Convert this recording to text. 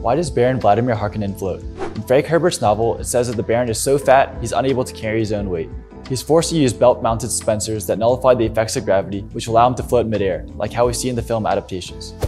Why does Baron Vladimir Harkonnen float? In Frank Herbert's novel, it says that the Baron is so fat, he's unable to carry his own weight. He's forced to use belt-mounted suspensors that nullify the effects of gravity, which allow him to float midair, like how we see in the film adaptations.